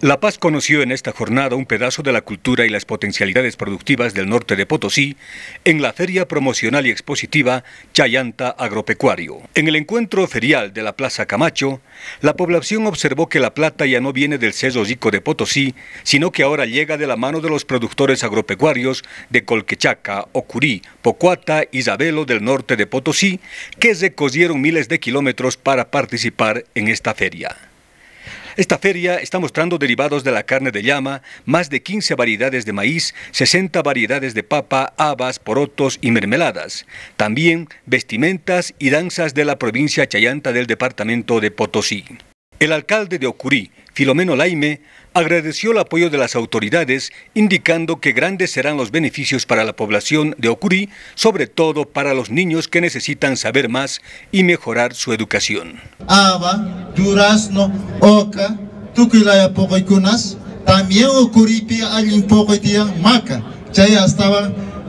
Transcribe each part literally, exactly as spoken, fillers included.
La Paz conoció en esta jornada un pedazo de la cultura y las potencialidades productivas del norte de Potosí en la Feria Promocional y Expositiva Chayanta Agropecuario. En el encuentro ferial de la Plaza Camacho, la población observó que la plata ya no viene del Cerro Rico de Potosí, sino que ahora llega de la mano de los productores agropecuarios de Colquechaca, Ocurí, Pocuata y Isabelo del norte de Potosí, que recorrieron miles de kilómetros para participar en esta feria. Esta feria está mostrando derivados de la carne de llama, más de quince variedades de maíz, sesenta variedades de papa, habas, porotos y mermeladas. También vestimentas y danzas de la provincia Chayanta del departamento de Potosí. El alcalde de Ocurí, Filomeno Laime, agradeció el apoyo de las autoridades, indicando que grandes serán los beneficios para la población de Ocurí, sobre todo para los niños que necesitan saber más y mejorar su educación. Aba, durazno, oca, tuquilaya pocoicunas, también Ocurí alguien pocoitia maca, chaya estaba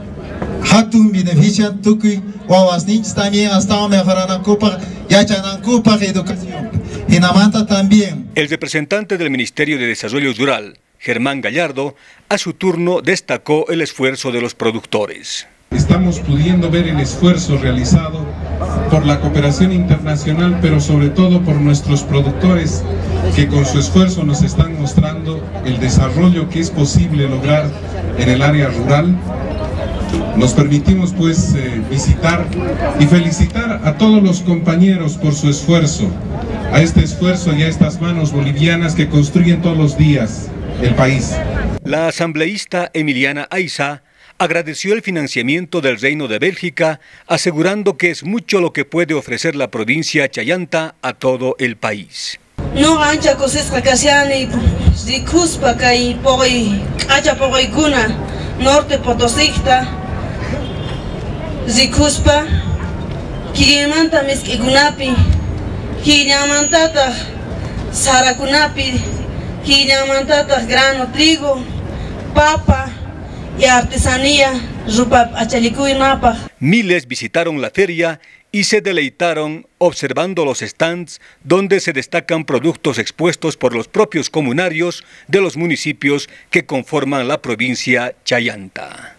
hatun beneficia tuqui wawasnich también hasta mejorana copa yachanan copa educación. También. El representante del Ministerio de Desarrollo Rural, Germán Gallardo, a su turno destacó el esfuerzo de los productores. Estamos pudiendo ver el esfuerzo realizado por la cooperación internacional, pero sobre todo por nuestros productores que con su esfuerzo nos están mostrando el desarrollo que es posible lograr en el área rural. Nos permitimos pues eh, visitar y felicitar a todos los compañeros por su esfuerzo, a este esfuerzo y a estas manos bolivianas que construyen todos los días el país. La asambleísta Emiliana Aiza agradeció el financiamiento del Reino de Bélgica, asegurando que es mucho lo que puede ofrecer la provincia Chayanta a todo el país. No ancha cosas casiani, zicuspa kai poi, acha poi guna, norte Potosíta, zicuspa, kirimanta miskigunapi, kirimantata, sarakunapi, kirimantata grano, trigo, papa y artesanía, rupa achalicuy napa. Miles visitaron la feria y se deleitaron observando los stands donde se destacan productos expuestos por los propios comunarios de los municipios que conforman la provincia Chayanta.